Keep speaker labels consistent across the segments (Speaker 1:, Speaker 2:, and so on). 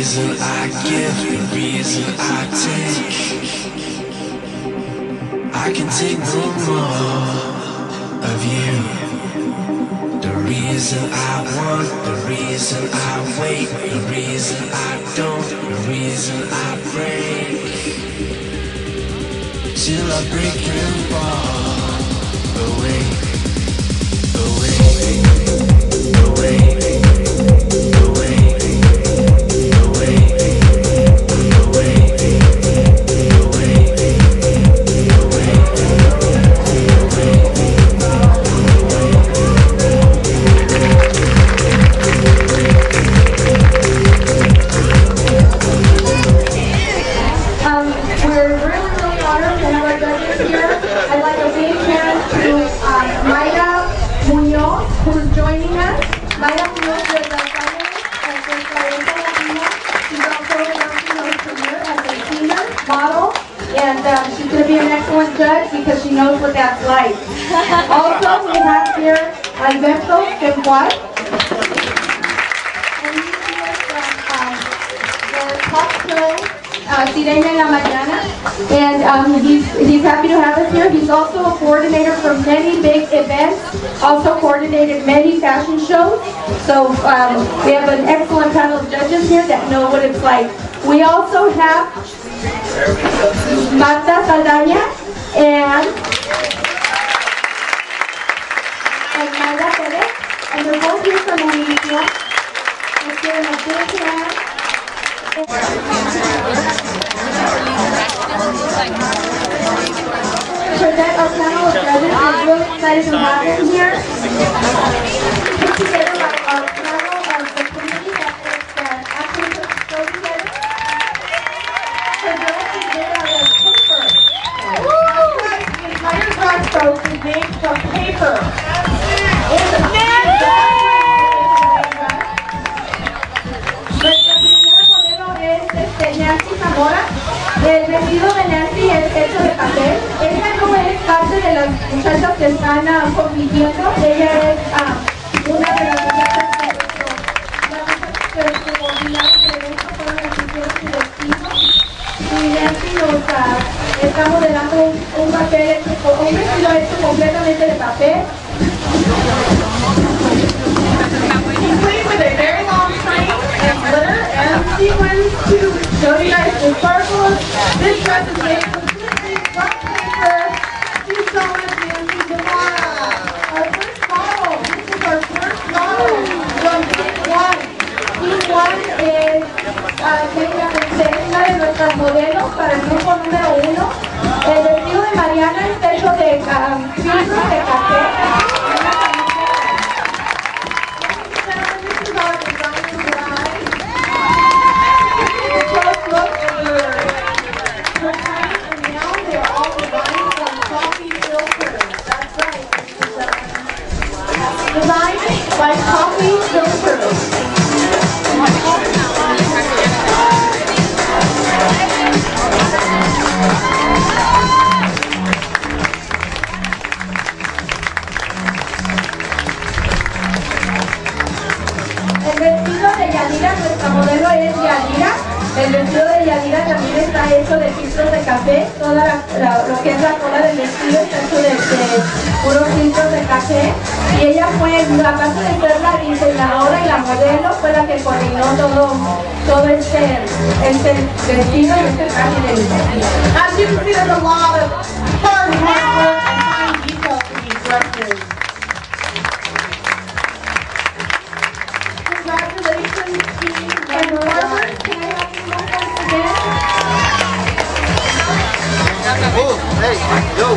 Speaker 1: reason I give, the reason I take. I can take no more of you. The reason I want, the reason I wait, the reason I don't, the reason I break. Till I break and fall away, away, away.
Speaker 2: She's going to be an excellent judge because she knows what that's like. Also, we have here Alberto Tempual. And he's here from the talk show Sirena en la Mañana. And he's happy to have us here. He's also a coordinator for many big events, also coordinated many fashion shows. So we have an excellent panel of judges here that know what it's like. We also have Marta Saldaña and Mayra Perez, and they're both here from Univision. Let's give them a big hand. Present our panel of judges. We're really excited to have them here. Put together our panel of the committee that actually put the show together. Folks is made from paper. Nuestra primera modelo es Nancy Zamora. El vestido de Nancy es hecho de papel. Ella no es parte de las muchachas que están compitiendo. Ella es una de las muchachas que coordinaron el evento, fueron las que hicieron su vestido. Y Nancy nos está modelando un papel, un vestido hecho completamente de papel. Complete with a very long train and glitter and sequins to show you guys the sparkles. This dress is made completely from paper. Thank you so much, Nancy Zamora. Our first model. This is our first model from Team 1. Team 1 es una de nuestras modelos para el grupo número 1. El vestido de Mariana es hecho de filtros de café. This is our designer bride. A close look at her tights, and now they're all designed from coffee filters. That's right. Designed by coffee filters. El vestido de Yanira, nuestra modelo es Yanira. El vestido de Yanira también está hecho de filtros de café. Toda lo que es la cola del vestido está hecho de puros filtros de café. Y ella fue, aparte de ser la diseñadora y la modelo, fue la que coordinó todo este vestido y este traje de vestido. As you can see, there's a lot of hard work and fine details in these dresses. Congratulations, team and Robert. Can I have you once again?
Speaker 3: Oh, hey, yo.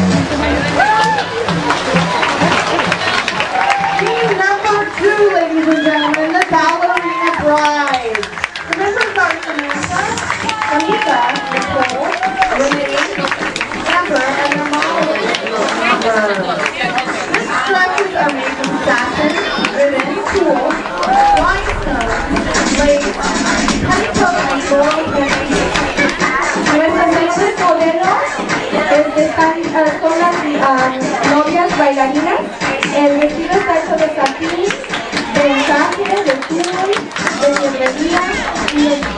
Speaker 2: Team number 2, ladies and gentlemen, the Ballerina Bride. The members are Samantha, Nicole, Renee, Amber, and the model Amber. These dresses are made from satin, ribbon, tulle, rhinestone, lace, honeycomb, and floral painting. Nuestras mejores modelos son las novias bailarinas. El vestido está hecho de satín, de encaje, de tul, de hierrería y de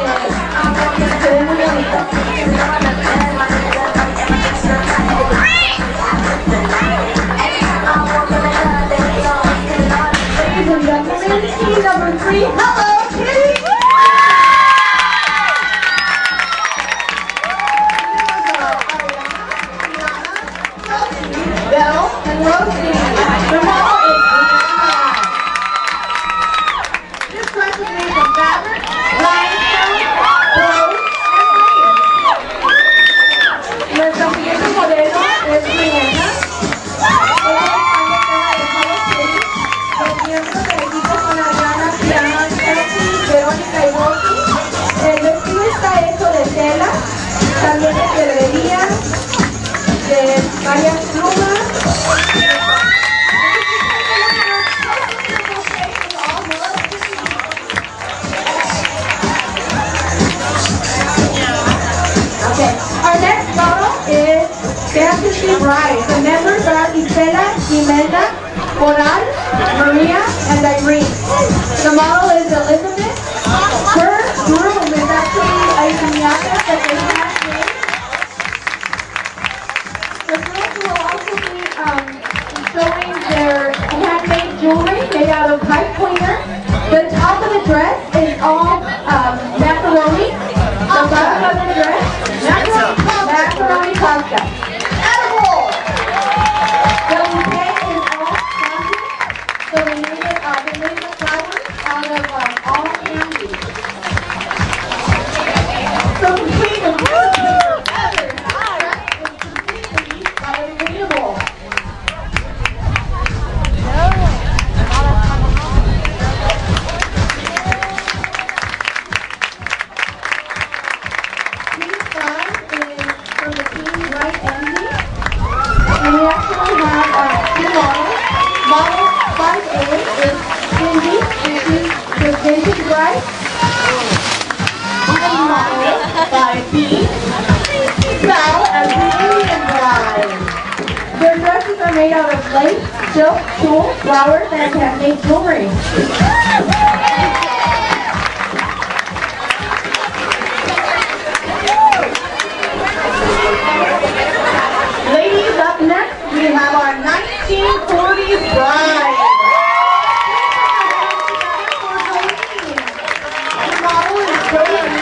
Speaker 2: Rosie. The model is Brianna. This dress is made from fabric, rhinestone, rose, and onion. Nuestra siguiente modelo es Brianna. Los miembros del equipo son Adriana, Diana, Chelsea, Verónica y Rosy. El vestido está hecho de tela, también de pedrería, de varias plumas. Okay, our next model is Fantasy Bride. The members are Isela, Imelda, Coral, Maria, and Irene. The model is Elizabeth. Her groom is actually a piñata that they handmade. The girls will also be showing their handmade jewelry made out of pipe cleaner. The top of the dress is all macaroni. The bottom of the dress, macaroni pasta. Edible! The bouquet is all candy, so they made the flowers out of all candy. So between the feathers, it's completely biodegradable. Team 5 is from the team Bright Envy. And we actually have two models. Model 5A is Cindy, and she's the vintage bride. And model 5B, Sal as the Indian bride. Their dresses are made out of lace, silk, tulle, flowers, and handmade jewelry. Ladies, up next, we have our 1940s bride. The model is Jolene.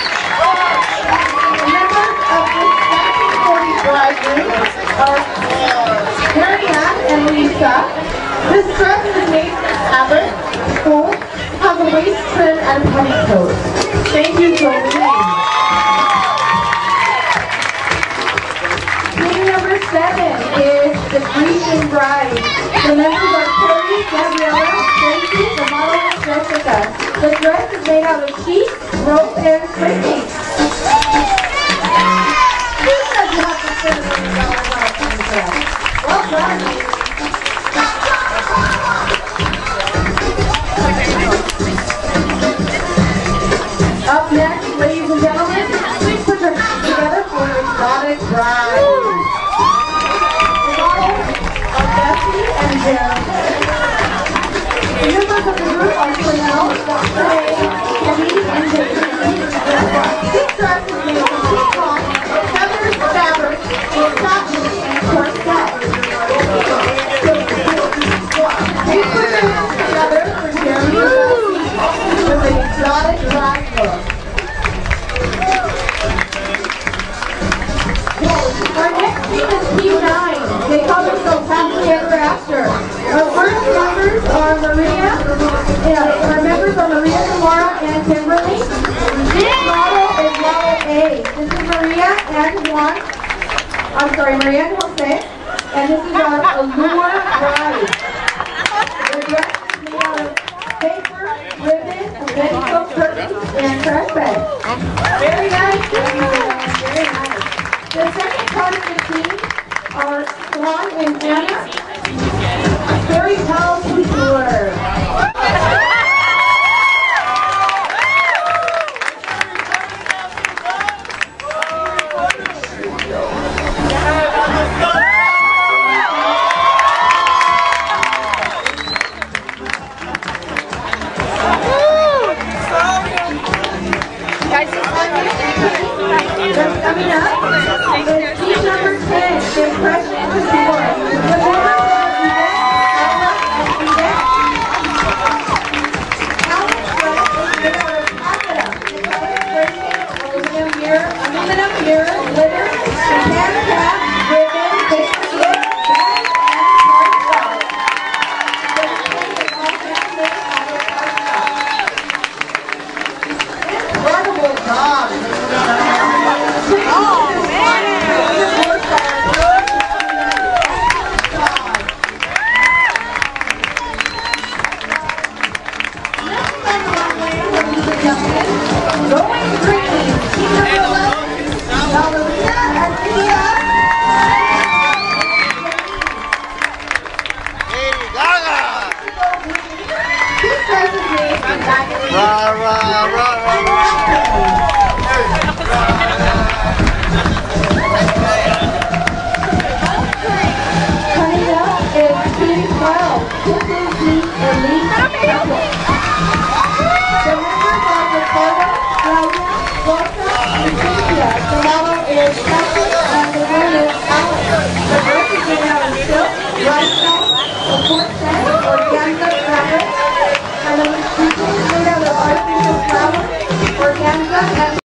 Speaker 2: The members of this 1940s bride group are Marianne and Lisa. This dress is made from fabric, full, has a waist trim and petticoat. Thank you, Jolene. Team number 7 is the Grecian Bride. The members are Corey, Gabriella, Tracy, the model is Jessica. The dress is made out of sheets, rope, and string. Who said you have to spend $1 million on a dress? Well done. Up next, ladies and gentlemen, please put your hands together for your exotic bride. The models are Bessie and Jeremy. The members of the group are Chanel, Faye, Emmy, and Jason. This dress is made from peacock, feathers, fabric, satin, and corset. Please put your hands together for Jeremy and Bessie with an exotic bride look. Our next team is Team 9. They call themselves Happily Ever After. Our first members are Maria. Our members are Maria, Tamara, and Kimberly. This model is Model A. This is Maria and Juan. I'm sorry, Maria and Jose. And this is our Allure Bride. The dress is made out of paper, ribbon, petticoat, curtains, and trash bags. Very nice. Very nice. The second part of the team are Juan and Anna. Very talented couture. That's coming up. It's team number 10, the Impression Couture.
Speaker 3: Lady Gaga!
Speaker 2: Two special names on back of the
Speaker 3: Rah, rah, rah.